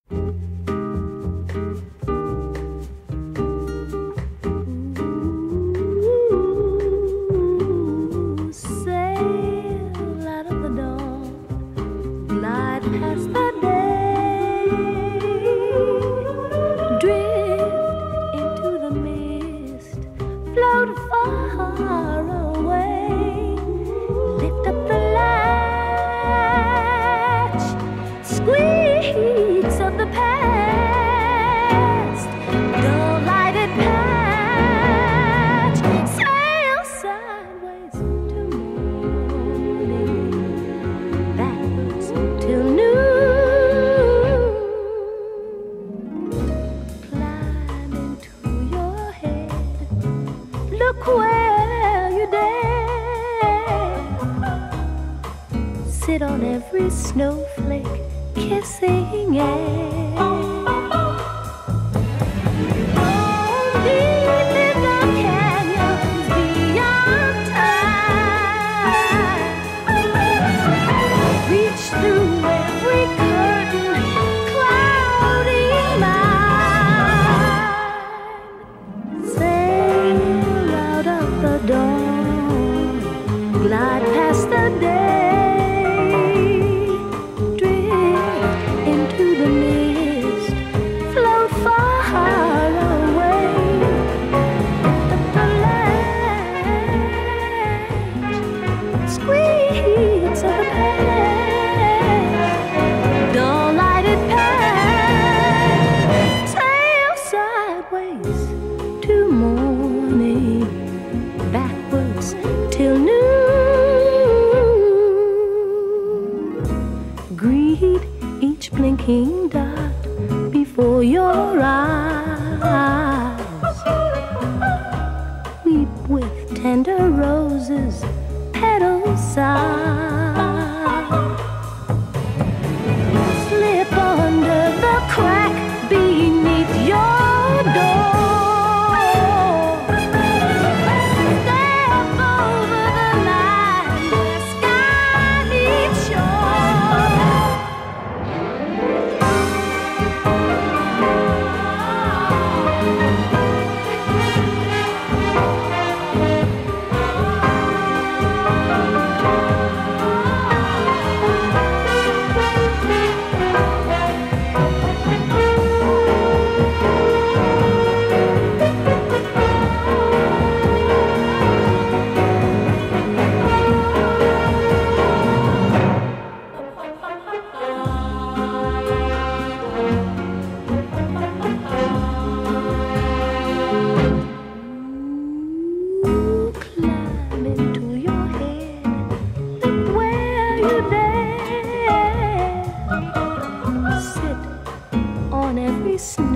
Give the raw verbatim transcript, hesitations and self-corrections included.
Sit on every snowflake, kissing air. Oh, deep in the canyons beyond time, reach through every curtain, clouding mine. Sail out of the dawn, glide past the day. Blinking dot before your eyes. Weep with tender roses, petals sigh. Slip under the crack beneath your door. Step over the line where sky meets shore. Every